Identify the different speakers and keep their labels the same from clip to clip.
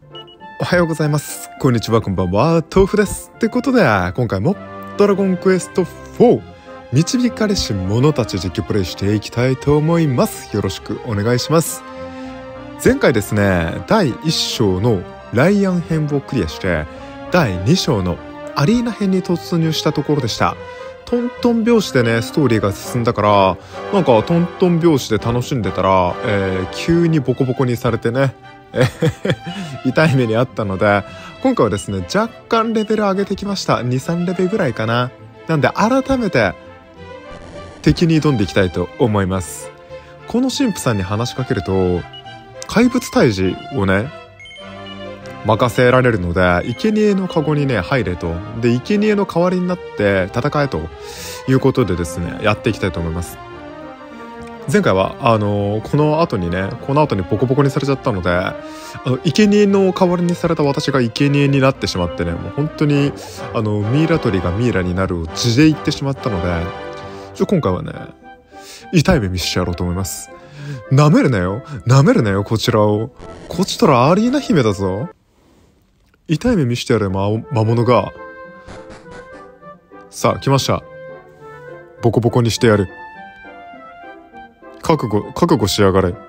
Speaker 1: おはようございます。こんにちは、こんばんは。豆腐です。ってことで、今回もドラゴンクエスト4導かれし者たち実況プレイしていきたいと思います。よろしくお願いします。前回ですね、第1章のライアン編をクリアして、第2章のアリーナ編に突入したところでした。トントン拍子でね、ストーリーが進んだから、なんかトントン拍子で楽しんでたら、急にボコボコにされてね、痛い目にあったので、今回はですね、若干レベル上げてきました。2、3レベルぐらいかな。なんで改めて敵に挑んでいきたいと思います。この神父さんに話しかけると、怪物退治をね、任せられるので、生贄のカゴにね入れと。で、生贄の代わりになって戦えということでですね、やっていきたいと思います。前回はこの後にボコボコにされちゃったので、生贄の代わりにされた私が生贄になってしまってね、もう本当にミイラ取りがミイラになるを地で言ってしまったので、今回はね、痛い目見せてやろうと思います。舐めるなよこちらを。こちとらアリーナ姫だぞ。痛い目見してやれ、魔物が。さあ来ました。ボコボコにしてやる。覚悟しやがれ。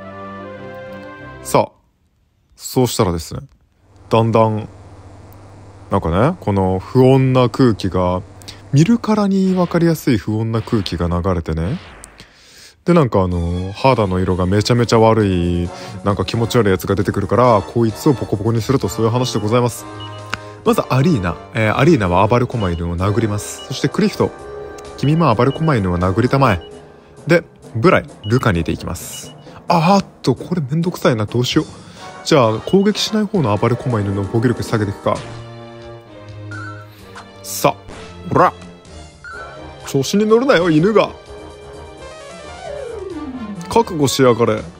Speaker 1: さあそうしたらですね、だんだんなんかね、この不穏な空気が、見るからに分かりやすい不穏な空気が流れてね、でなんか肌の色がめちゃめちゃ悪い、なんか気持ち悪いやつが出てくるから、こいつをボコボコにすると、そういう話でございます。まずアリーナ、アリーナは暴れコマ犬を殴ります。そしてクリフト、君も暴れコマ犬を殴りたまえ。でブライ、ルカにでいきます。これめんどくさいな、どうしよう。じゃあ攻撃しない方の暴れコマ犬の防御力下げていくか。さあほら、調子に乗るなよ犬が。覚悟しやがれ。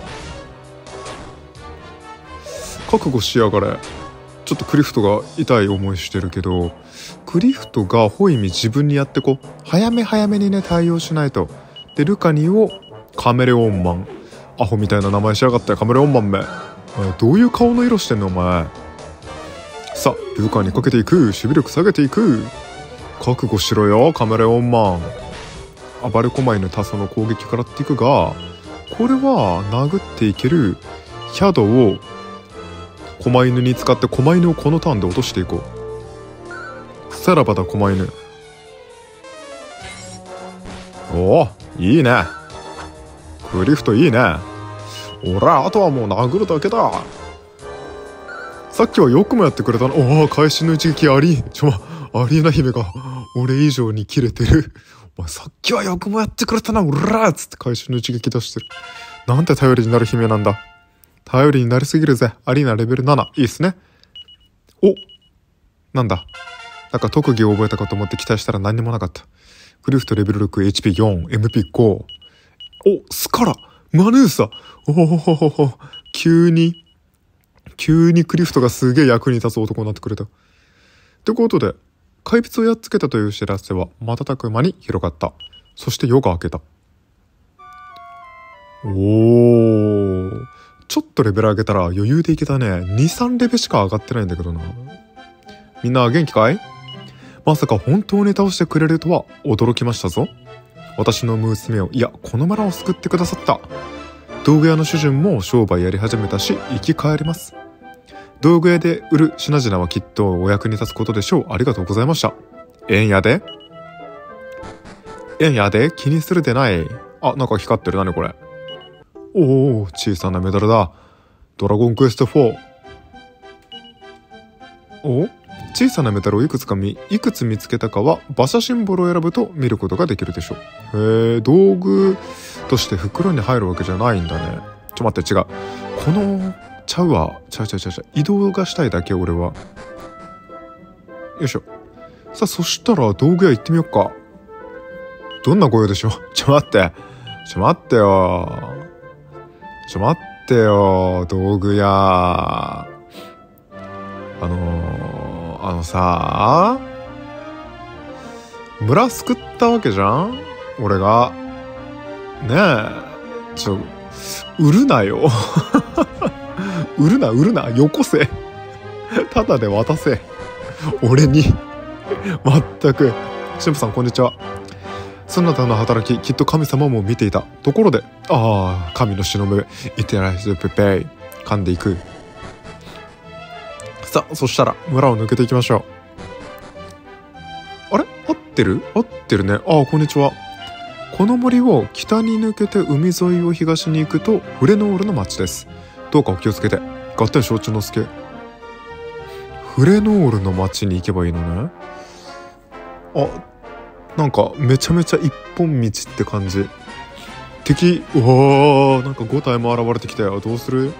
Speaker 1: ちょっとクリフトが痛い思いしてるけど、クリフトがホイミ自分にやって早めにね対応しないと。でルカニをカメレオンマン、アホみたいな名前しやがったよ、カメレオンマンめ。どういう顔の色してんのお前。さあルカにかけていく、守備力下げていく。覚悟しろよカメレオンマン。暴れ狛犬多層の攻撃からっていくが、これは殴っていけるヒャドを狛犬に使って、狛犬をこのターンで落としていこう。さらばだ狛犬。おおいいね、クリフトいいね。おら、あとはもう殴るだけだ。さっきはよくもやってくれたな。おお、会心の一撃アリーナ姫が俺以上にキレてる。お前さっきはよくもやってくれたな、おらーっつって会心の一撃出してる。なんて頼りになる姫なんだ。頼りになりすぎるぜ。アリーナレベル7、いいっすね。お、なんだ、なんか特技を覚えたかと思って期待したら何にもなかった。クリフトレベル6、HP4、MP5。お、スカラ、マヌーサ。急にクリフトがすげえ役に立つ男になってくれた。ってことで、怪物をやっつけたという知らせは瞬く間に広がった。そして夜が明けた。おー、ちょっとレベル上げたら余裕でいけたね。2、3レベルしか上がってないんだけどな。みんな元気かい？まさか本当に倒してくれるとは驚きましたぞ。私の娘を、いやこの村を救ってくださった。道具屋の主人も商売やり始めたし生き返ります。道具屋で売る品々はきっとお役に立つことでしょう。ありがとうございました。えんやで気にするでない。なんか光ってる。何これ。おお、小さなメダルだ。ドラゴンクエスト4。小さなメダルをいくつ見つけたかは馬車シンボルを選ぶと見ることができるでしょう。道具として袋に入るわけじゃないんだね。待って、違う。このちゃう移動がしたいだけ、俺は。よいしょ。さあそしたら道具屋行ってみよっか。どんなご用でしょう。待ってよ道具屋。さ、村救ったわけじゃん俺が。ねえ、売るなよ売るな、よこせ。ただで渡せ。俺に。全く。神父さん、こんにちは。そなたの働き、きっと神様も見ていた。ところで、神の忍ぶ、いってらっしゃい、ペペイ。噛んでいく。さあ、そしたら、村を抜けていきましょう。あれ？合ってるね。こんにちは。この森を北に抜けて海沿いを東に行くと、フレノールの町です。どうかお気をつけて。合点承知の助。フレノールの町に行けばいいのね。なんかめちゃめちゃ一本道って感じ。敵、なんか5体も現れてきたよ。どうする？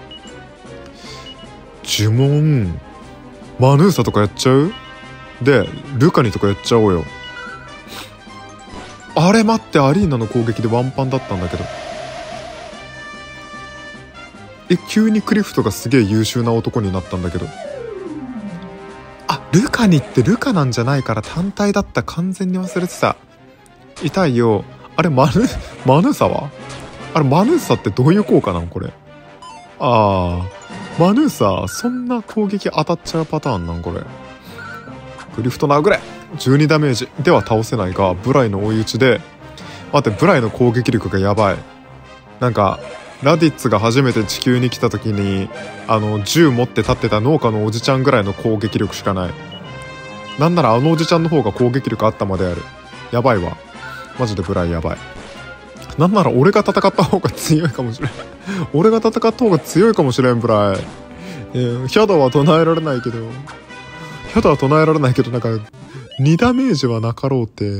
Speaker 1: 呪文マヌーサとかやっちゃう？でルカニとかやっちゃおうよ。あれ待って、アリーナの攻撃でワンパンだったんだけど。急にクリフトがすげえ優秀な男になったんだけど。ルカニってルカなんじゃないから単体だった。完全に忘れてた。痛いよ。あれマヌーサは？マヌーサってどういう効果なのこれ。マヌーサそんな攻撃当たっちゃうパターンなんこれ。クリフト殴れ。12ダメージでは倒せないが、ブライの追い打ちで。待って、ブライの攻撃力がやばい。なんかラディッツが初めて地球に来た時に銃持って立ってた農家のおじちゃんぐらいの攻撃力しかない。なんならおじちゃんの方が攻撃力あったまである。やばいわマジで。ブライやばい。なんなら俺が戦った方が強いかもしれん。俺が戦った方が強いかもしれんブライ。ヒャドは唱えられないけどなんか2ダメージはなかろうて。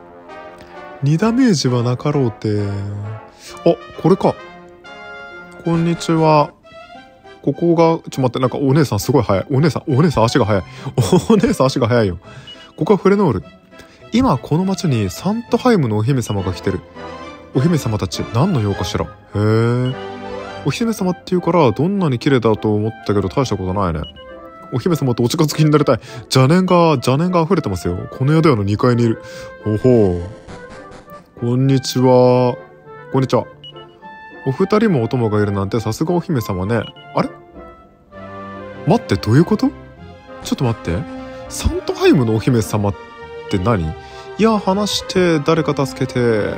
Speaker 1: これか。こんにちは。ここが、待って、なんかお姉さんすごい早い。お姉さん足が速い。お姉さん足が速いよ。ここはフレノール。今この町にサントハイムのお姫様が来てる。お姫様たち何の用かしら。へえ。お姫様っていうからどんなに綺麗だと思ったけど大したことないね。お姫様とお近づきになりたい。邪念が溢れてますよ。この宿屋の2階にいる。ほほう。こんにちは。お二人もお供がいるなんてさすがお姫様ね。あれ？待って、どういうこと？ちょっと待って。サントハイムのお姫様って何？いや、話して誰か助けて。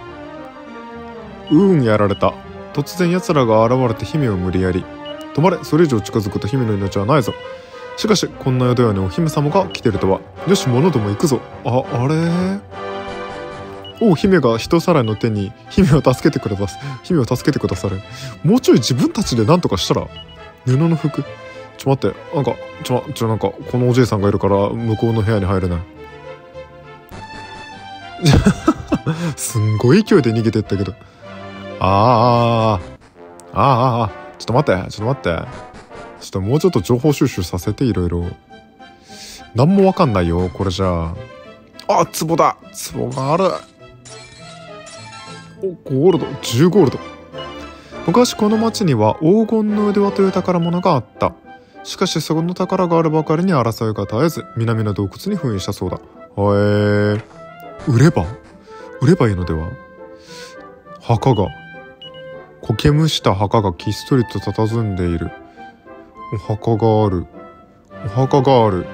Speaker 1: やられた。突然奴らが現れて姫を無理やり。止まれ、それ以上近づくと姫の命はないぞ。しかしこんな宿屋にお姫様が来てるとは。よし、物ども行くぞ。あれ？姫が人さらいの手に姫を助けてくださる。もうちょい自分たちで何とかしたら。布の服。待って、なんかこのおじいさんがいるから向こうの部屋に入れない。すんごい勢いで逃げてったけど。ちょっと待って。ちょっともうちょっと情報収集させて。いろいろ何もわかんないよこれじゃあ。壺だ。壺がある。ゴールド、10ゴールド。昔この町には黄金の腕輪という宝物があった。しかしその宝があるばかりに争いが絶えず、南の洞窟に封印したそうだ。売ればいいのでは。苔むした墓がひっそりと佇んでいる。お墓がある。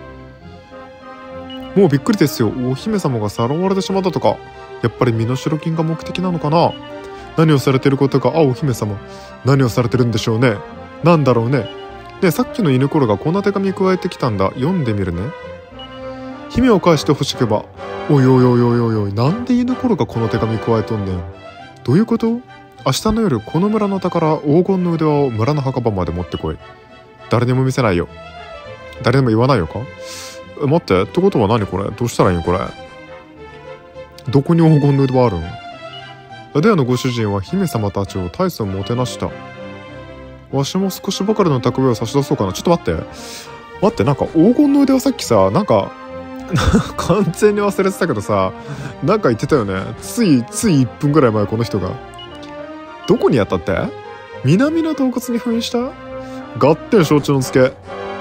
Speaker 1: もうびっくりですよ。お姫様がさらわれてしまったとか。やっぱり身代金が目的なのかな。何をされてることか。お姫様何をされてるんでしょうね。なんだろうね。で、さっきの犬コロがこんな手紙加えてきたんだ。読んでみるね。姫を返してほしけば。おい、なんで犬コロがこの手紙加えとんねん。どういうこと？明日の夜この村の宝黄金の腕輪を村の墓場まで持ってこい。誰にも見せないよ。誰にも言わないよか。待って、ってことは何これ。どうしたらいいのこれ。どこに黄金の腕輪あるの？宿屋のご主人は姫様たちを大層もてなした。わしも少しばかりの蓄えを差し出そうかな。ちょっと待って、なんか黄金の腕輪さっきさ、なんか完全に忘れてたけどさ、なんか言ってたよね。つい1分ぐらい前。この人がどこにやったって？南の洞窟に封印した？合点承知の助。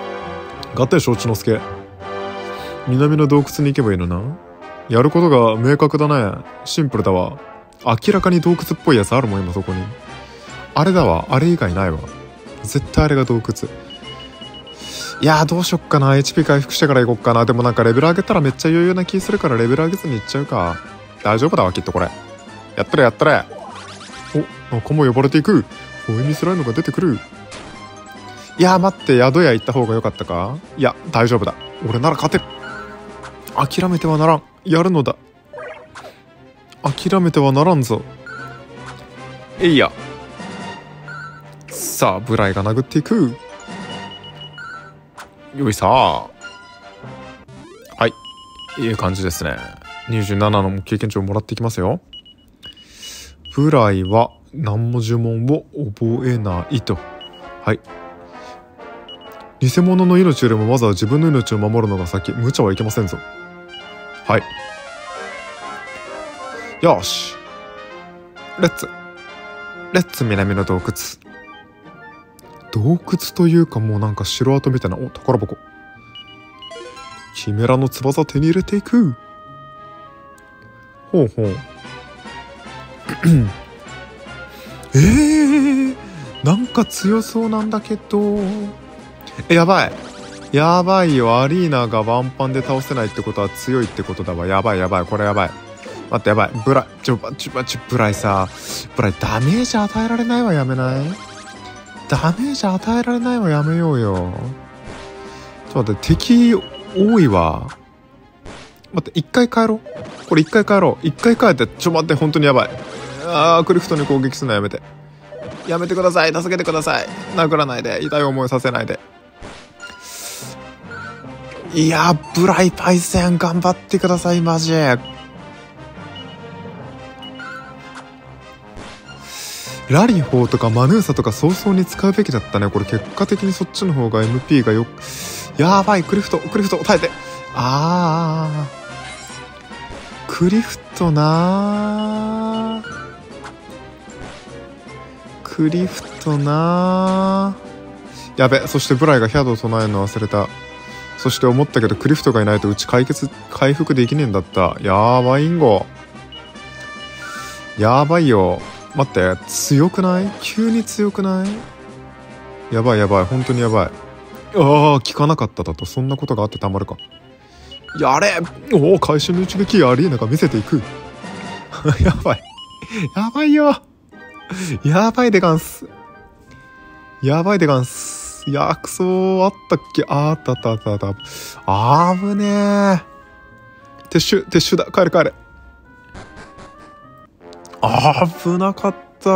Speaker 1: 南の洞窟に行けばいいのな。やることが明確だね。シンプルだわ。明らかに洞窟っぽいやつあるもん今そこに。あれだわ。あれ以外ないわ。 絶対あれが洞窟。いやーどうしよっかな。 HP 回復してから行こっかな。でもなんかレベル上げたらめっちゃ余裕な気するからレベル上げずにいっちゃうか。大丈夫だわきっとこれ。やったれやったれ。お、仲間呼ばれていく。ホイミスライムが出てくる。いやー待って、宿屋行った方が良かったか。いや大丈夫だ、俺なら勝てる。諦めてはならん。やるのだ。諦めてはならんぞ。えいや。さあブライが殴っていく。よいさあ。はい、いい感じですね。27の経験値をもらっていきますよ。ブライは何も呪文を覚えないと。はい、偽物の命よりもまずは自分の命を守るのが先。無茶はいけませんぞ。はい、よし、レッツ南の洞窟。洞窟というかもうなんか城跡みたいな。お、宝箱。キメラの翼手に入れていく。ほうほうなんか強そうなんだけど。やばいやばいよ。アリーナがワンパンで倒せないってことは強いってことだわ。やばいやばい、これやばい。待ってやばい。ブライブライさ、ブライダメージ与えられないわ。やめない？ダメージ与えられないわ。やめようよ。ちょっと待って、敵多いわ。待って、一回帰ろう。これ一回帰ろう。一回帰って、待って、本当にやばい。クリフトに攻撃するのやめて。やめてください。助けてください。殴らないで。痛い思いさせないで。いや、ブライパイセン頑張ってください、マジ。ラリホーとかマヌーサとか早々に使うべきだったね。これ結果的にそっちの方が MP がよく。やばい、クリフト耐えて。クリフトなー。やべ、そしてブライがヒャドを唱えるの忘れた。そして思ったけどクリフトがいないとうち回復できねえんだった。やばいんご。やばいよ。待って、強くない？急に強くない？やばい本当にやばい。効かなかっただと。そんなことがあってたまるか。やれ。会心の一撃アリーナが見せていく。やばいよ。やばいでがんす。いや、くそー。あったっけ？あった。危ねえ。撤収だ。帰れ。危なかった、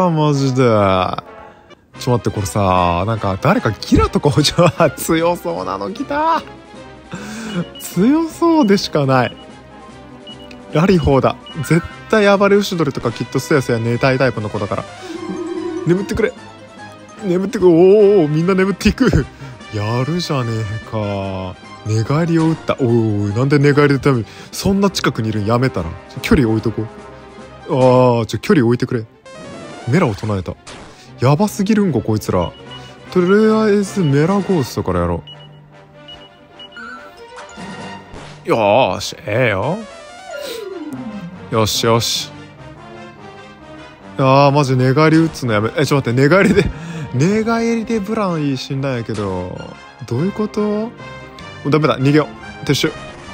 Speaker 1: マジで。待って、これさ、なんか誰かギラとかじゃ強そうなの来た。強そうでしかない。ラリホーだ。絶対暴れ牛鳥とかきっとすやすや寝たいタイプの子だから。眠ってくれ。みんな眠っていく。やるじゃねえか。寝返りを打った。なんで寝返りでダメ？そんな近くにいるんやめたら。距離置いとこう。距離置いてくれ。メラを唱えた。やばすぎるんごこいつら。とりあえずメラゴーストからやろう。よーし、よし。マジ寝返り打つのやめ。ちょっと待って、寝返りでブランいい死んだんやけど、どういうこと？もうダメだ、逃げよう。撤収。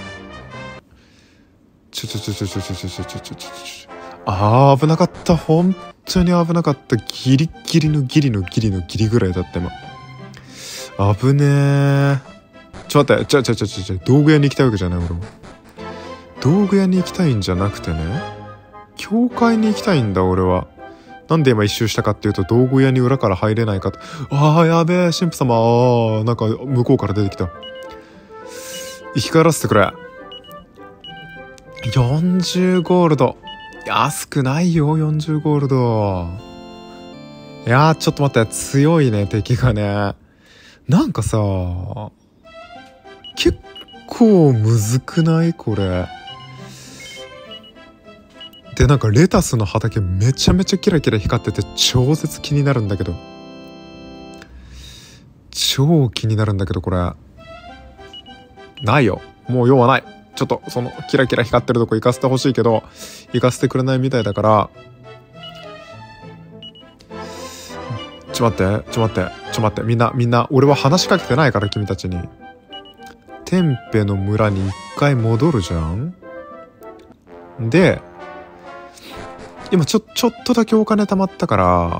Speaker 1: 危なかった。本当に危なかった。ギリギリのギリぐらいだった今。危ねえ。待って、道具屋に行きたいわけじゃない。俺も道具屋に行きたいんじゃなくてね、教会に行きたいんだ俺は。なんで今一周したかっていうと、道具屋に裏から入れないかと。やべえ、神父様。なんか向こうから出てきた。生き返らせてくれ。40ゴールド。安くないよ、40ゴールド。いやー、ちょっと待って、強いね、敵がね。なんかさ、結構むずくないこれ。で、なんかレタスの畑めちゃめちゃキラキラ光ってて超絶気になるんだけど。これ。ないよ。もう用はない。ちょっとそのキラキラ光ってるとこ行かせてほしいけど、行かせてくれないみたいだから。ちょ待って。 と待って、みんな、俺は話しかけてないから君たちに。テンペの村に一回戻るじゃん。で、今ちょっとだけお金貯まったから、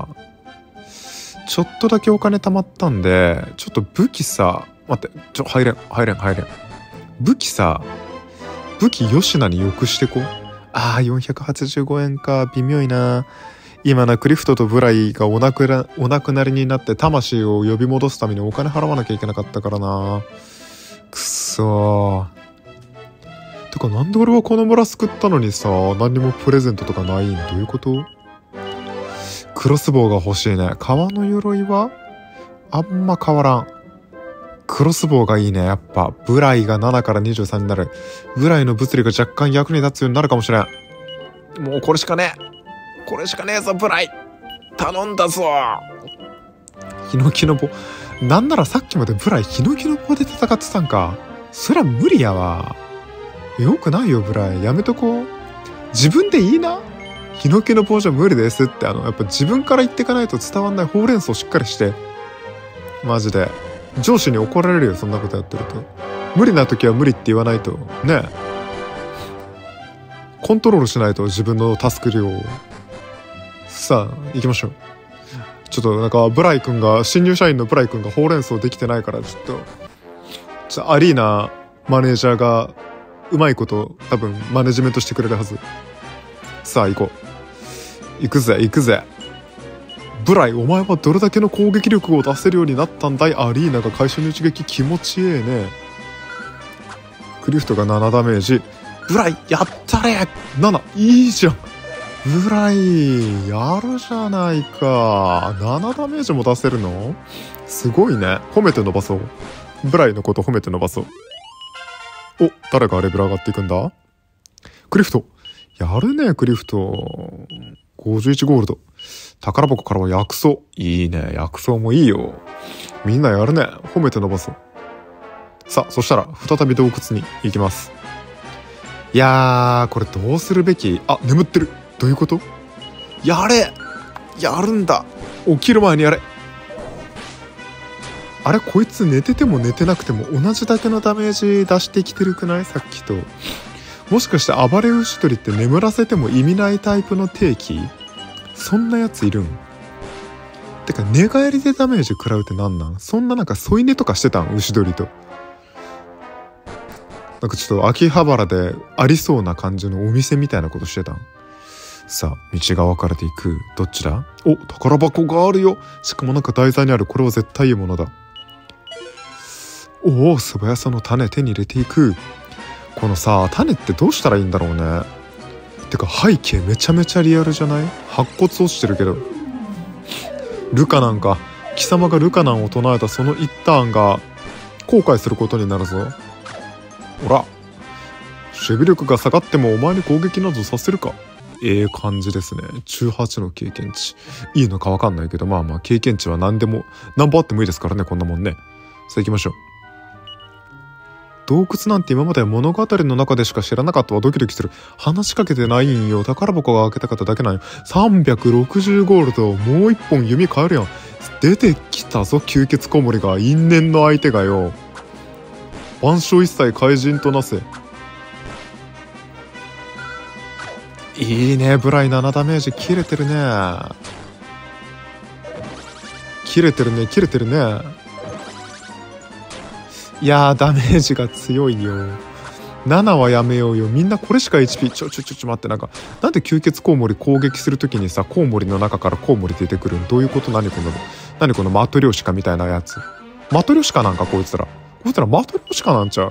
Speaker 1: ちょっとだけお金貯まったんで、ちょっと武器さ、待って、入れん。武器吉名によくしてこ。485円か、微妙いな。今な、クリフトとブライがお亡くなりになって魂を呼び戻すためにお金払わなきゃいけなかったからな。くそー。てかなんで俺はこの村救ったのにさ、何にもプレゼントとかないん？どういうこと？クロスボウが欲しいね。革の鎧はあんま変わらん。クロスボウがいいね。やっぱブライが7から23になる。ブライの物理が若干役に立つようになるかもしれん。もうこれしかねえぞ、ブライ。頼んだぞ。ヒノキの棒。なんならさっきまでブライヒノキの棒で戦ってたんか。そりゃ無理やわ。よくないよブライ。やめとこう。自分でいいな。ヒノキの棒じゃ無理ですって、やっぱ自分から言ってかないと伝わんない。ほうれん草しっかりして。マジで。上司に怒られるよ、そんなことやってると。無理な時は無理って言わないと。ね。コントロールしないと、自分のタスク量を。さあ、行きましょう。ちょっとなんか、新入社員のブライ君がほうれん草できてないから、ちょっとアリーナマネージャーが、うまいこと多分マネジメントしてくれるはず。さあ行こう。行くぜ。ブライ、お前はどれだけの攻撃力を出せるようになったんだい。アリーナが会社の一撃気持ちええね。クリフトが7ダメージ。ブライやったれ。7いいじゃん。ブライやるじゃないか。7ダメージも出せるのすごいね。褒めて伸ばそう。ブライのこと褒めて伸ばそう。お、誰がレベル上がっていくんだ？クリフト。やるね、クリフト。51ゴールド。宝箱からは薬草。いいね、薬草もいいよ。みんなやるね。褒めて伸ばそう。さあ、そしたら再び洞窟に行きます。いやー、これどうするべき？眠ってる。どういうこと？やれ！やるんだ。起きる前にやれ。あれ、こいつ寝てても寝てなくても同じだけのダメージ出してきてるくない？さっきと。もしかして暴れ牛取りって眠らせても意味ないタイプの定期？そんなやついるん？てか寝返りでダメージ食らうってなんなん？そんななんか添い寝とかしてたん？牛取りと。なんかちょっと秋葉原でありそうな感じのお店みたいなことしてたん？さあ、道が分かれていく。どっちだ？お、宝箱があるよ。しかもなんか台座にある。これは絶対いいものだ。おお、素早さの種手に入れていく。このさ、種ってどうしたらいいんだろうね。てか背景めちゃめちゃリアルじゃない？白骨落ちてるけど。ルカナンか。貴様がルカナンを唱えたその一ターンが後悔することになるぞ。ほら、守備力が下がってもお前に攻撃などさせるか。感じですね。18の経験値。いいのか分かんないけど、まあ経験値は何ぼあってもいいですからね、こんなもんね。さあ行きましょう。洞窟なんて今まで物語の中でしか知らなかったわ。ドキドキする。話しかけてないんよ。宝箱が開けたかっただけなんよ。360ゴールド。もう一本弓変えるやん。出てきたぞ、吸血コウモリが。因縁の相手がよ。万象一切怪人となせ。いいね、ブライ7ダメージ切れてるね。切れてるね。いやー、ダメージが強いよ。7はやめようよ。みんなこれしか HP。ちょ待って。なんで吸血コウモリ攻撃するときにさ、コウモリの中からコウモリ出てくるん？どういうこと？何このマトリョーシカみたいなやつ。マトリョーシカなんかこいつらマトリョーシカなんちゃ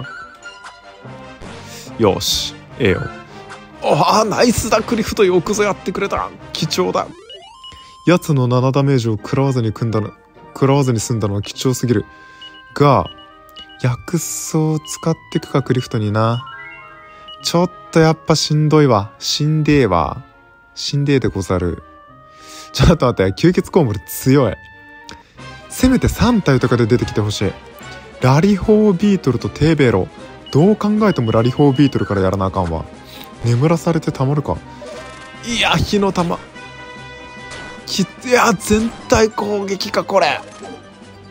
Speaker 1: う？よし、よ。ナイスだ、クリフト。よくぞやってくれた。貴重だ。奴の7ダメージを食らわずに済んだのは貴重すぎる。が、薬草を使ってくか、クリフトにな。ちょっとやっぱしんどいわ。しんでえでござる。ちょっと待って、吸血コウモリ強い。せめて3体とかで出てきてほしい。ラリホービートルとテーベロ。どう考えてもラリホービートルからやらなあかんわ。眠らされてたまるか。いや、火の玉。いや、全体攻撃か、これ。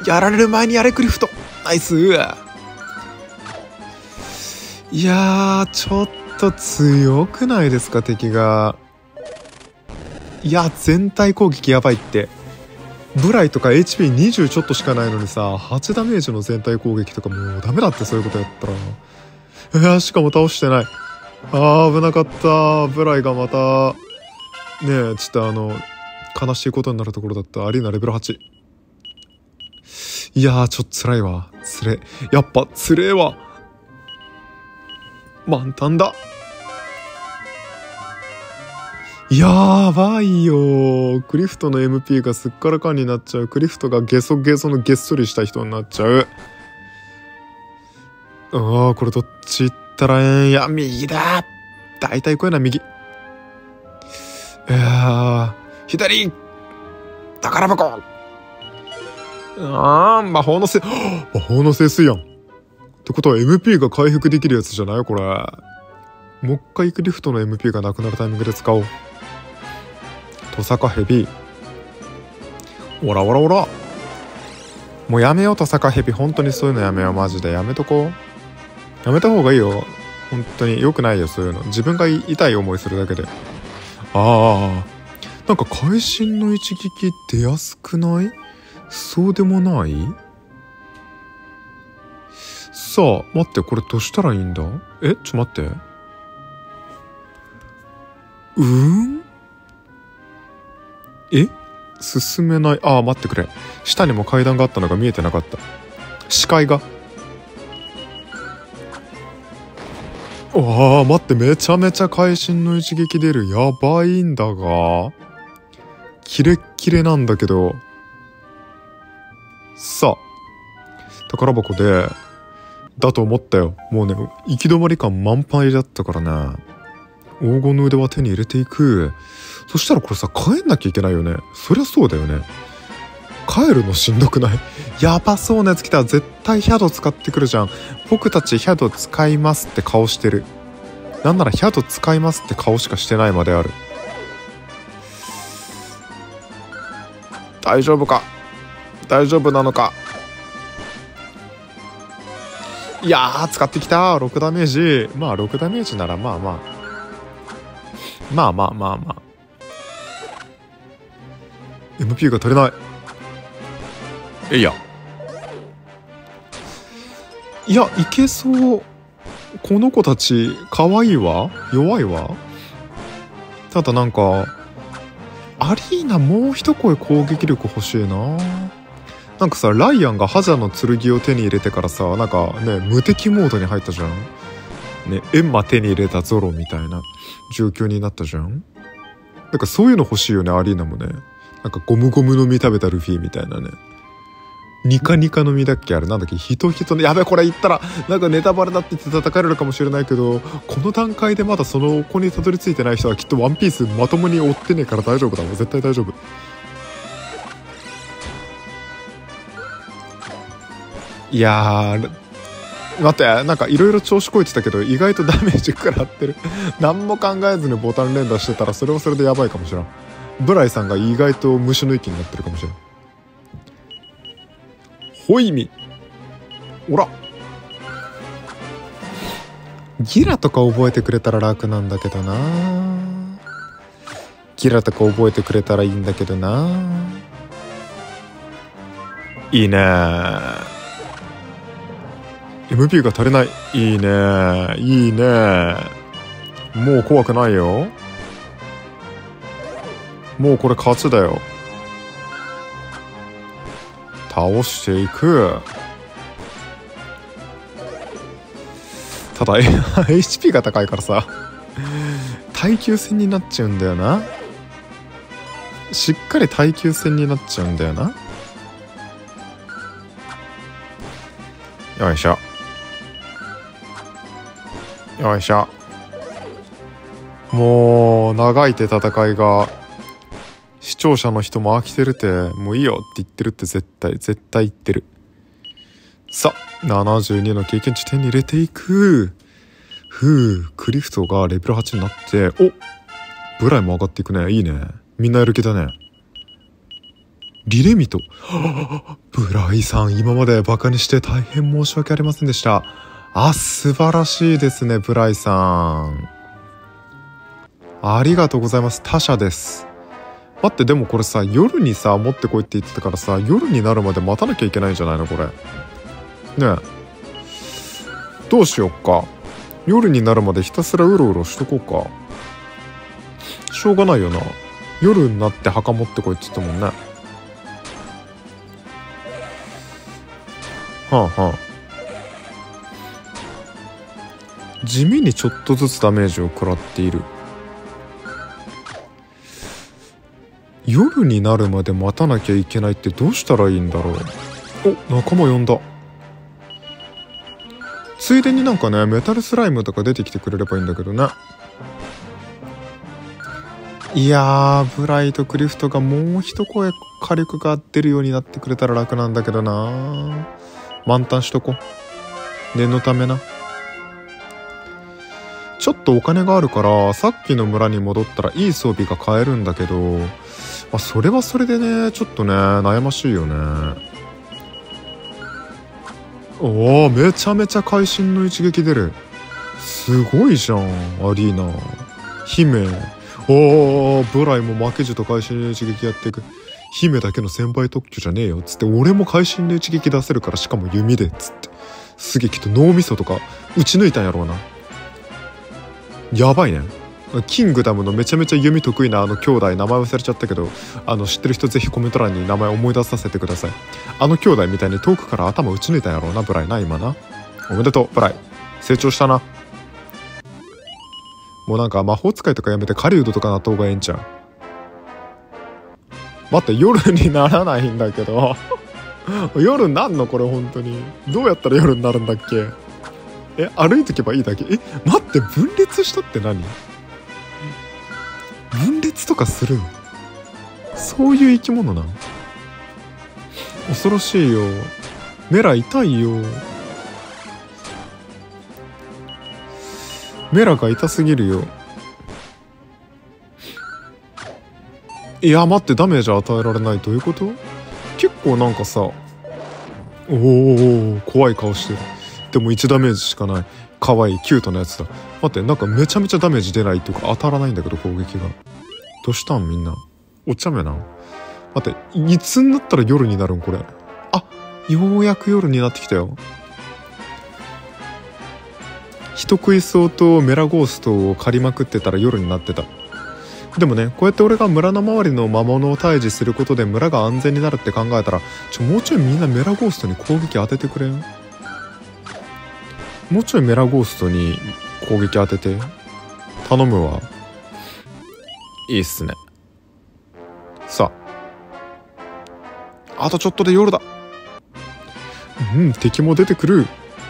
Speaker 1: やられる前にやれクリフト。ナイス。いやー、ちょっと強くないですか敵が。いや、全体攻撃やばいって。ブライとか HP20 ちょっとしかないのにさ、8ダメージの全体攻撃とかもうダメだって、そういうことやったら。しかも倒してない。危なかった。ブライがまたねえ、ちょっと悲しいことになるところだった。アリーナレベル8。いやー、ちょっと辛いわ。やっぱ辛えわ。満タンだ。やばいよ。クリフトの MP がすっからかんになっちゃう。クリフトがゲソゲソのげっそりした人になっちゃう。これどっち行ったらええんや。右だ。大体こういうのは右。左。宝箱。魔法の聖水やん。ってことは MP が回復できるやつじゃないこれ。もう一回クリフトの MP がなくなるタイミングで使おう。トサカヘビ。オラオラオラ。もうやめよう、トサカヘビ。本当にそういうのやめよう。マジでやめとこう。やめた方がいいよ。本当に良くないよ、そういうの。自分が痛い思いするだけで。なんか会心の一撃出やすくない？そうでもない？さあ、待って、これどうしたらいいんだ？ちょ待って。進めない。待ってくれ。下にも階段があったのが見えてなかった。視界が。待って、めちゃめちゃ会心の一撃出る。やばいんだが。キレッキレなんだけど。さあ、宝箱で、だと思ったよ。もうね、行き止まり感満杯だったからね。黄金の腕は手に入れていく。そしたらこれさ、帰んなきゃいけないよね。そりゃそうだよね。帰るのしんどくない？やばそうなやつ来たら絶対ヒャド使ってくるじゃん。僕たちヒャド使いますって顔してる。なんならヒャド使いますって顔しかしてないまである。大丈夫か？大丈夫なのか？いやー、使ってきた。6ダメージ。6ダメージならまあ。MP が足りない。いや、いけそう。この子たち可愛いわ。弱いわ。ただなんかアリーナもう一声攻撃力欲しいな。なんかさ、ライアンが覇者の剣を手に入れてからさ、なんかね、無敵モードに入ったじゃんね。エンマ手に入れたゾロみたいな状況になったじゃん。なんかそういうの欲しいよね、アリーナもね。なんかゴムゴムの実食べたルフィみたいなね。ニカニカの実だっけ、あれなんだっけ、ヒトヒトの、やべ、これ言ったらなんかネタバレだって言って叩かれるかもしれないけど、この段階でまだその子にたどり着いてない人はきっとワンピースまともに追ってねえから大丈夫だわ。絶対大丈夫。いやー、待って、なんかいろいろ調子こいてたけど意外とダメージ食らってる。何も考えずにボタン連打してたらそれはそれでやばいかもしれん。ブライさんが意外と虫の息になってるかもしれん。ホイミ、おら、ギラとか覚えてくれたら楽なんだけどな。ギラとか覚えてくれたらいいんだけどな。いいねー。MP が足りない。いいね、いいね。もう怖くないよ。もうこれ勝ちだよ。倒していく。ただHP が高いからさ、耐久戦になっちゃうんだよな。しっかり耐久戦になっちゃうんだよな。よいしょ。よいしょ。もう長い手戦いが、視聴者の人も飽きてるって、もういいよって言ってるって、絶対言ってる。さあ、72の経験値手に入れていく。クリフトがレベル8になって、お、ブライも上がっていくね。いいね。みんなやる気だね。 リレミト。ブライさん、今までバカにして大変申し訳ありませんでした。素晴らしいですね、ブライさん。ありがとうございます。他社です。待って、でもこれさ、夜にさ、持ってこいって言ってたからさ、夜になるまで待たなきゃいけないんじゃないのこれ。ねえ。どうしよっか。夜になるまでひたすらうろうろしとこうか。しょうがないよな。夜になって墓持ってこいって言ったもんね。はあはあ。地味にちょっとずつダメージを食らっている。夜になるまで待たなきゃいけないってどうしたらいいんだろう。お、仲間呼んだ。ついでになんかね、メタルスライムとか出てきてくれればいいんだけどね。いやー、ブライとクリフトがもう一声火力が出るようになってくれたら楽なんだけどな。満タンしとこ。念のためな。ちょっとお金があるからさっきの村に戻ったらいい装備が買えるんだけど、それはそれでね、ちょっとね悩ましいよね。おお、めちゃめちゃ会心の一撃出る。すごいじゃん、アリーナ姫。おお、ブライも負けじと会心の一撃やっていく。姫だけの1000倍特許じゃねえよっつって、俺も会心の一撃出せるから、しかも弓でっつって、すげえきっと脳みそとか打ち抜いたんやろうな。やばいね。キングダムのめちゃめちゃ弓得意な兄弟、名前忘れちゃったけど、知ってる人ぜひコメント欄に名前思い出させてください。兄弟みたいに遠くから頭打ち抜いたんやろうな、ブライな、今な。おめでとう、ブライ。成長したな。もうなんか魔法使いとかやめて狩人とかなった方がええんちゃう。待って、夜にならないんだけど。夜なんのこれ本当に。どうやったら夜になるんだっけ。歩いてけばいいだけ。待って、分裂したって何？分裂とかするの？そういう生き物なの？恐ろしいよ。メラ痛いよ。メラが痛すぎるよ。いや待って、ダメージ与えられない。どういうこと？結構なんかさ、おお怖い顔してる。でも1ダメージしかない。可愛いキュートなやつだ。待って、なんかめちゃめちゃダメージ出ないっていうか当たらないんだけど、攻撃が。どうしたんみんな。お茶目な。待って、いつになったら夜になるんこれ。ようやく夜になってきたよ。人食いそうとメラゴーストを借りまくってたら夜になってた。でもね、こうやって俺が村の周りの魔物を退治することで村が安全になるって考えたら、もうちょいみんなメラゴーストに攻撃当ててくれん？もうちょいメラゴーストに攻撃当てて。頼むわ。いいっすね。さあ、あとちょっとで夜だ。敵も出てくる。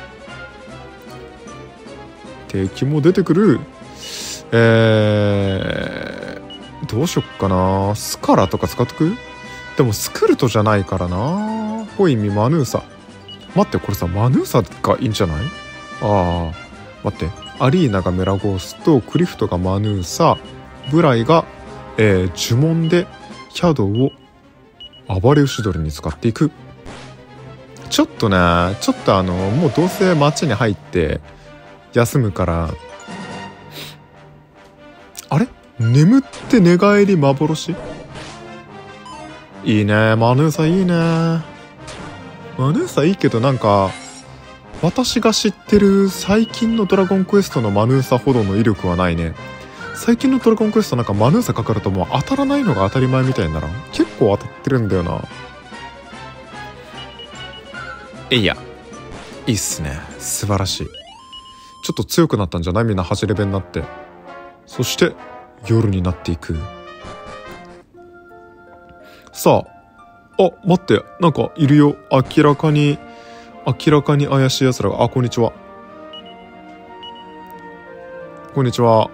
Speaker 1: 敵も出てくる。どうしよっかな。スカラとか使っとく？でもスクルトじゃないからな。ホイミマヌーサ。待って、これさ、マヌーサがいいんじゃない？待って、アリーナがメラゴースト、クリフトがマヌーサ、ブライが、呪文でシャドウを暴れ牛取りに使っていく。ちょっともうどうせ街に入って休むから。あれ？眠って寝返り幻？いいね、マヌーサいいね。マヌーサいいけど、なんか私が知ってる最近のドラゴンクエストのマヌーサほどの威力はないね。最近のドラゴンクエストなんかマヌーサかかるともう当たらないのが当たり前みたいなら、結構当たってるんだよな。いいっすね。素晴らしい。ちょっと強くなったんじゃない？みんな8レベルになって。そして夜になっていく。さあ、待って、なんかいるよ。明らかに怪しい奴らが。こんにちは。こんにちは。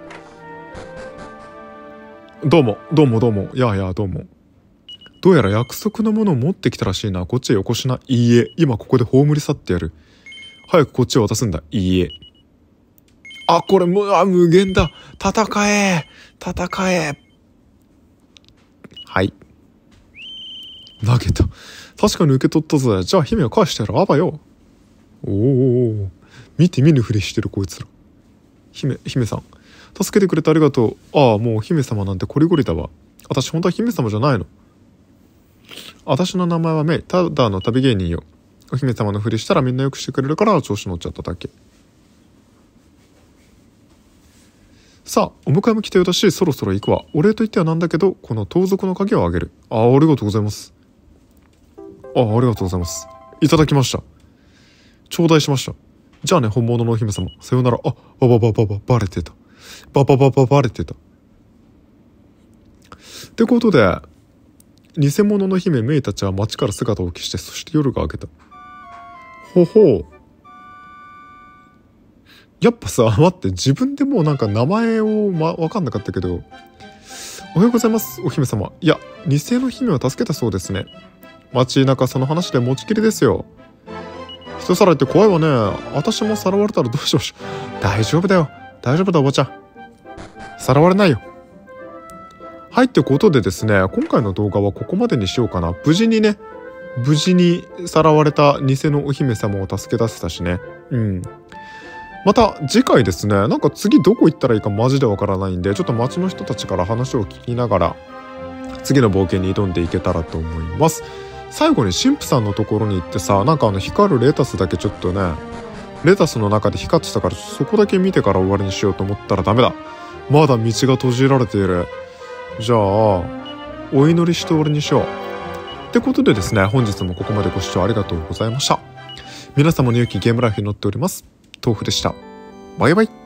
Speaker 1: どうも。どうも。どうも。どうやら約束のものを持ってきたらしいな。こっちへよこしな。いいえ。今ここで葬り去ってやる。早くこっちを渡すんだ。いいえ。これ無限だ。戦え。はい。 投げた。確かに受け取ったぜ。じゃあ姫を返してやる。あばよ。おお、見て見ぬふりしてるこいつら。姫さん、助けてくれてありがとう。ああ、もう姫様なんてこりごりだわ。私本当は姫様じゃないの。私の名前はメイ。ただの旅芸人よ。お姫様のふりしたらみんなよくしてくれるから調子乗っちゃっただけ。さあ、お迎えも来たようだし、そろそろ行くわ。お礼と言ってはなんだけど、この盗賊の鍵をあげる。ありがとうございます。ありがとうございます。いただきました。頂戴しました。じゃあね、本物のお姫様。さようなら。バレてた。バレてた。ってことで、偽物の姫メイたちは町から姿を消して、そして夜が明けた。ほほう。やっぱさ、待って、自分でもうなんか名前をわかんなかったけど、おはようございます、お姫様。いや、偽の姫を助けたそうですね。街中その話で持ちきりですよ。人さらいって怖いわね。私もさらわれたらどうしましょう。大丈夫だよ、おばちゃん。さらわれないよ。はい、ってことでですね、今回の動画はここまでにしようかな。無事にさらわれた偽のお姫様を助け出せたしね。また次回ですね、なんか次どこ行ったらいいかマジでわからないんで、ちょっと街の人たちから話を聞きながら次の冒険に挑んでいけたらと思います。最後に神父さんのところに行ってさ、なんか光るレタスだけちょっとね、レタスの中で光ってたからそこだけ見てから終わりにしようと思ったらダメだ。まだ道が閉じられている。じゃあお祈りして終わりにしよう。ってことでですね、本日もここまでご視聴ありがとうございました。皆様の良きゲームライフに乗っております豆腐でした。バイバイ。